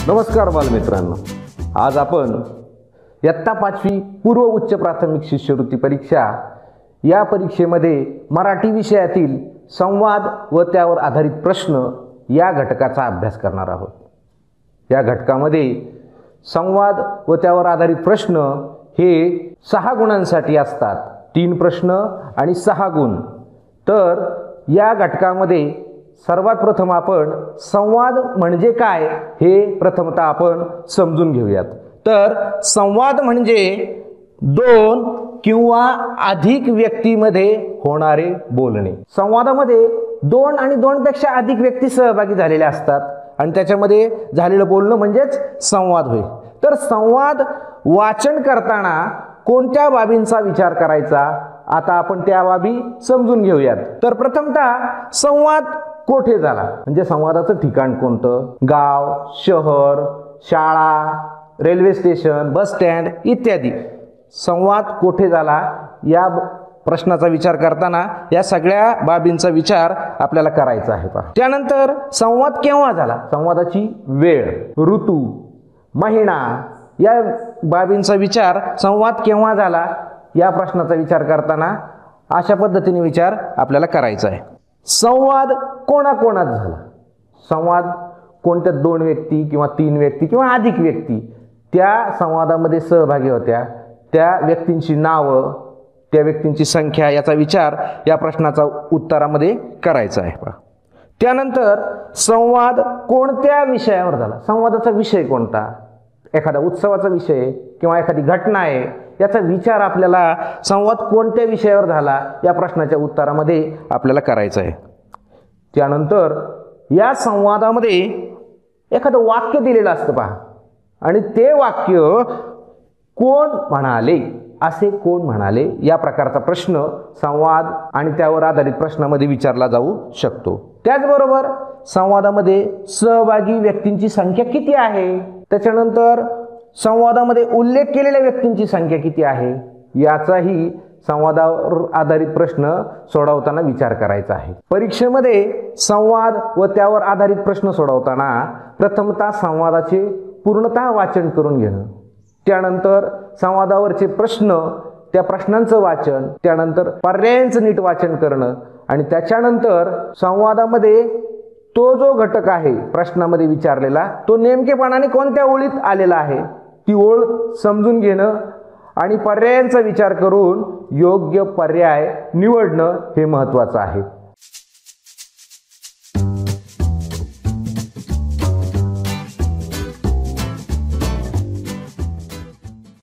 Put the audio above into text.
नमस्कार बालमित्रांनो, आज आपण इयत्ता 5वी पूर्व उच्च प्राथमिक शिष्यवृत्ती परीक्षा या परीक्षेमध्ये मराठी विषयातील संवाद व त्यावर आधारित प्रश्न या घटकाचा अभ्यास करणार आहोत। या घटकामध्ये संवाद व त्यावर आधारित प्रश्न हे 6 गुणांसाठी असतात। 3 प्रश्न आणि 6 गुण। तर या घटकामध्ये सर्वात प्रथम आपण संवाद म्हणजे काय हे प्रथमतः आपण समजून घेऊयात। तर संवाद म्हणजे 2 किंवा अधिक व्यक्तीमध्ये होणारे बोलणे। संवादामध्ये 2 आणि 2 पेक्षा अधिक व्यक्ती सहभागी झालेल्या असतात आणि त्याच्यामध्ये झालेलं बोलणं म्हणजेच संवाद होय। तर संवाद वाचन करताना कोणत्या बाबींचा विचार करायचा, आता आपण त्या बाबी समजून घेऊयात। तर प्रथमतः संवाद कोठे झाला म्हणजे संवादाचं ठिकाण कोणतं, गाव, शहर, शाळा, रेल्वे स्टेशन, बस स्टँड इत्यादी। संवाद कोठे झाला या प्रश्नाचा विचार करताना या सगळ्या बाबींचा विचार आपल्याला करायचा आहे। त्यानंतर संवाद केव्हा झाला, संवादाची वेळ, ऋतू, महिना या बाबींचा विचार संवाद केव्हा झाला या प्रश्नाचा विचार करताना अशा पद्धतीने विचार आपल्याला करायचा आहे। संवाद कोणाकोणात झाला, संवाद कोणत्या 2 व्यक्ती किंवा 3 व्यक्ती किंवा अधिक व्यक्ती त्या संवादामध्ये सहभागी होत्या, त्या व्यक्तींची नावं, त्या व्यक्तींची संख्या याचा विचार या प्रश्नाचा उत्तरामध्ये करायचा आहे। त्यानंतर संवाद कोणत्या विषयावर झाला, संवादाचा विषय कोणता, एखादा उत्सवाचा विषय किंवा एखादी घटना आहे याचा विचार आपल्याला संवाद कोणत्या विषयावर झाला या प्रश्नाच्या उत्तरामध्ये आपल्याला करायचा आहे। त्यानंतर या संवादामध्ये एखादं वाक्य दिलेलं असतं पहा, आणि ते वाक्य कोण म्हणाले, असे कोण म्हणाले या प्रकारचा प्रश्न संवाद आणि त्यावर आधारित प्रश्नामध्ये विचारला जाऊ शकतो। त्याचबरोबर संवादामध्ये सहभागी व्यक्तींची संख्या किती आहे, त्याच्यानंतर संवादामध्ये उल्लेख केलेल्या व्यक्तींची संख्या किती आहे याचाही संवादावर आधारित प्रश्न सोडवताना विचार करायचा आहे। परीक्षेमध्ये संवाद व त्यावर आधारित प्रश्न सोडवताना प्रथमतः संवादाचे पूर्णतः वाचन करून घेणं, त्यानंतर संवादावरचे प्रश्न, त्या प्रश्नांचं वाचन, त्यानंतर पर्यायांचं नीट वाचन करणं आणि त्याच्यानंतर संवादामध्ये तो जो घटक आहे प्रश्नामध्ये विचारलेला तो नेमकेपणाने कोणत्या ओळीत आलेला आहे ती ओळ समजून घेणं आणि पर्यायांचा विचार करून योग्य पर्याय निवडणं हे महत्त्वाचं आहे।